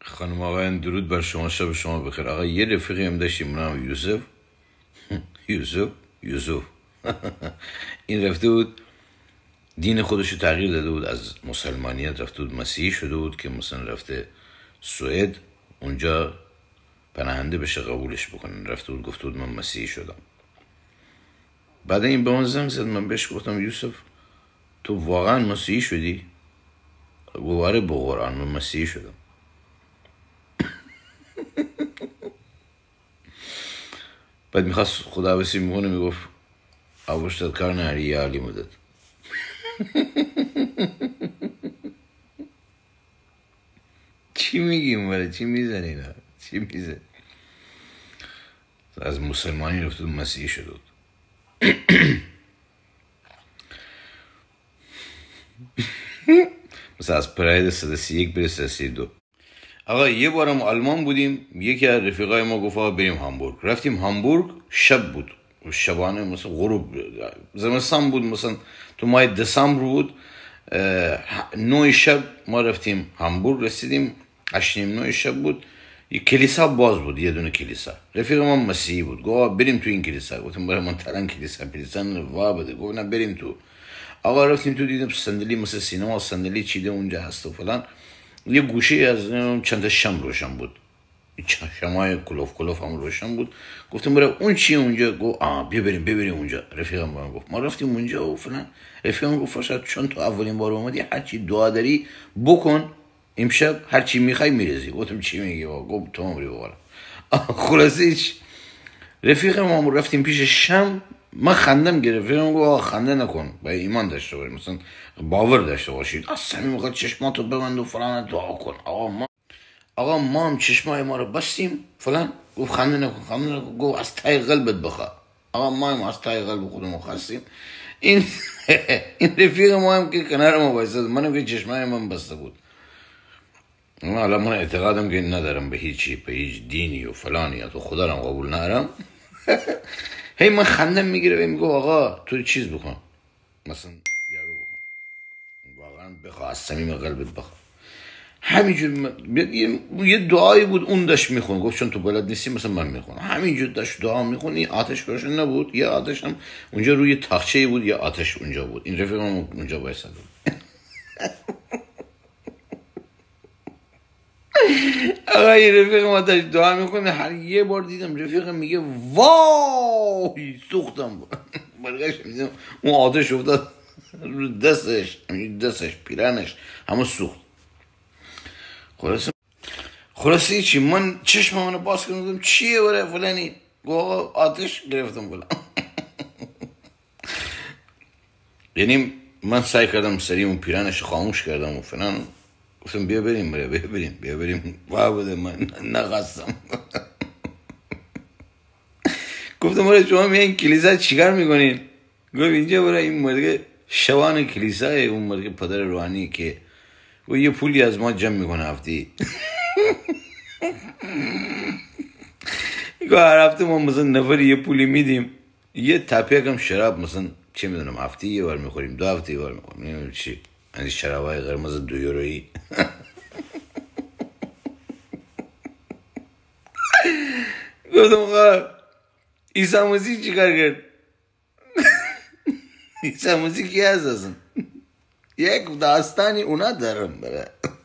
خانم آقایان درود بر شما، شب شما بخیر. آقا یه رفیقی هم داشتیم نام یوسف. یوسف این رفته بود دین خودش رو تغییر داده بود، از مسلمانیت رفته بود مسیحی شده بود که مثلا رفته سوئد اونجا پناهنده بشه قبولش بکنن. رفته بود گفته بود من مسیحی شدم. بعد این به من زنگ زد، من بهش گفتم یوسف تو واقعا مسیحی شدی؟ گفت آره به قرآن من مسیحی شدم. بعد میخواست خداحافظی میکنه، میگفت avuştat karnı یالی مدد. چی میگیم ولی چی میزنی اینا؟ چی میزنی؟ از مسلمانی رفته بود مسیحی شده بود. مثلا از پراید 131 بره 132. آقا یه بارم آلمان بودیم، یکی از رفیقای ما گفت آقا بریم هامبورگ. رفتیم هامبورگ، شب بود، شبانه مثلا غروب، زمستان بود، مثلا تو ماه دسامبر بود. 9 شب ما رفتیم هامبورگ، رسیدیم 8:30 شب بود. یه کلیسا باز بود، یه دونه کلیسا. رفیق ما مسیحی بود، گفت بریم تو این کلیسا. گفتم برای من تران کلیسا وا بده. گفت نه بریم تو. آقا رفتیم تو، دیدم صندلی مثل سینما صندلی چیده اونجا هست و فلان. یه گوشه از چند تا شم روشن بود، شمای کلوف هم روشن بود. گفتم برای اون چیه اونجا؟ گفت بیا بریم اونجا. رفیقم با من گفت ما رفتیم اونجا و فلان. رفیقم گفت فرشاد چون تو اولین بار اومدی هرچی دعا داری بکن، امشب هرچی میخوای میرزی. گفتم چی میگی؟ گفت تو عمری بقول. خلاصه هیچ. رفیقم ما رفتیم پیش شم، من خندم گرفت. رفیقم گفت خنده نکن، باید ایمان داشته باشی، مثلا باور داشته باشید. اصلا میگه چشماتو ببند و فلان دعا کن. آقا ما هم چشمای ما رو بستیم فلان. گفت خنده نکن. گفت از تای قلبت بخوا. آقا ما هم از تای قلب خودمون خواستیم. این رفیق ما هم که کنار ما وایساد، منم که چشمای من بسته بود. حالا من اعتقادم که ندارم به هیچی، به هیچ دینی و فلانی، تو خدا رو قبول ندارم. هی من خندم میگیره و میگه آقا تو چیز بکن، مثلا یارو بکن، واقعا بخوا از صمیم قلبت بخوا. همینجور یه دعایی بود اون داشت میخون. گفت چون تو بلد نیستی مثلا من میخونم. همینجور داشت دعا میخون. این آتش روشن نبود، یه آتش هم اونجا روی تاخچه بود، یه آتش اونجا بود. این رفیقم اونجا وایساده بود. آقا این رفیق ما داشت دعا میکنه. هر یه بار دیدم رفیقم میگه وای سوختم. برگشت میدم اون آتش افتاد رو دستش پیرنش همه سوخت. خلاصه چی، من چشممو باز کردم چیه وره فلانی. گفت آتش گرفتم بلند. یعنی من سعی کردم سریع اون پیرنش خاموش کردم و فلان. گفتم بیا بریم. بده من نخواستم. گفتم برای شما میایین کلیسا چیکار میکنین؟ گفت اینجا برای این مرد شوان کلیسای اون مرد پدر روحانی که و یه پولی از ما جمع میکنه هفته. گفت هر هفته ما مثلا نفر یه پولی میدیم، یه تپیک هم شراب مثلا چه میدونم هفته یه بار میخوریم، 2 هفته یه بار میخوریم، نمیدونم چی، این شرابای قرمز 2 یورویی. گفتم آقا عیسی مسیح چیکار کرد؟ عیسی مسیح کی هست اصلا؟ یک داستانی اونا دارم برای